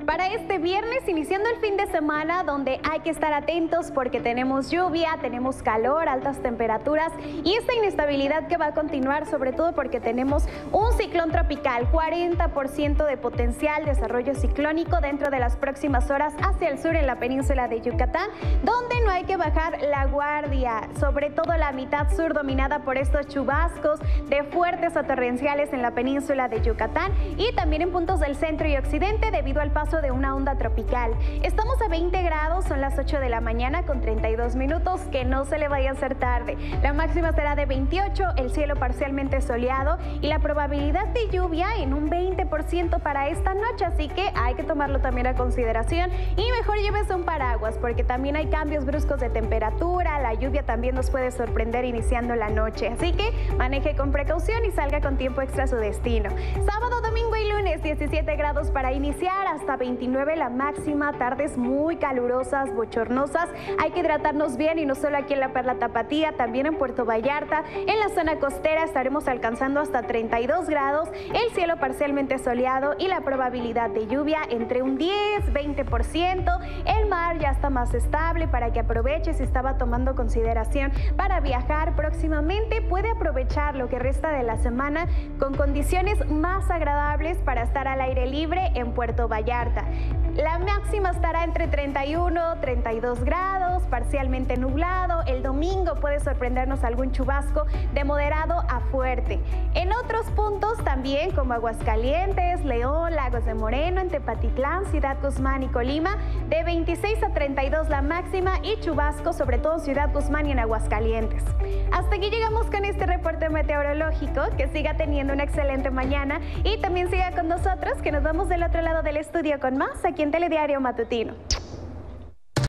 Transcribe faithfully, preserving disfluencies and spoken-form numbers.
para este viernes, iniciando el fin de semana, donde hay que estar atentos porque tenemos lluvia, tenemos calor, altas temperaturas y esta inestabilidad que va a continuar, sobre todo porque tenemos un ciclón tropical, cuarenta por ciento de potencial desarrollo ciclónico dentro de las próximas horas hacia el sur en la península de Yucatán, donde no hay que bajar la guardia, sobre todo la mitad sur dominada por estos chubascos de fuertes a torrenciales en la península de Yucatán y también en puntos del centro y occidente debido al paso de una onda tropical. Estamos a veinte grados, son las ocho de la mañana con treinta y dos minutos, que no se le vaya a hacer tarde. La máxima será de veintiocho, el cielo parcialmente soleado y la probabilidad de lluvia en un veinte por ciento para esta noche, así que hay que tomarlo también a consideración y mejor llévese un paraguas porque también hay cambios bruscos de temperatura, la lluvia también nos puede sorprender iniciando la noche, así que maneje con precaución y salga con tiempo extra a su destino. Sábado, domingo y lunes, diecisiete grados para iniciar, hasta veintinueve la máxima, tardes muy calurosas, bochornosas, hay que hidratarnos bien y no solo aquí en la Perla Tapatía, también en Puerto Vallarta, en la zona costera estaremos alcanzando hasta treinta y dos grados, el cielo parcialmente soleado y la probabilidad de lluvia entre un diez a veinte por ciento, el mar ya está más estable para que aproveche si estaba tomando consideración para viajar próximamente, puede aprovechar lo que resta de la semana con condiciones más agradables para estar al aire libre en Puerto Vallarta. La máxima estará entre treinta y uno a treinta y dos grados, parcialmente nublado. El domingo puede sorprendernos algún chubasco de moderado a fuerte. En otros puntos también, como Aguascalientes, León, Lagos de Moreno, en Tepatitlán, Ciudad Guzmán y Colima, de veintiséis a treinta y dos la máxima y chubasco, sobre todo en Ciudad Guzmán y en Aguascalientes. Hasta aquí llegamos con este reporte meteorológico. Que siga teniendo una excelente mañana y también siga con nosotros, que nos vamos del otro lado del estudio con más aquí en Telediario Matutino.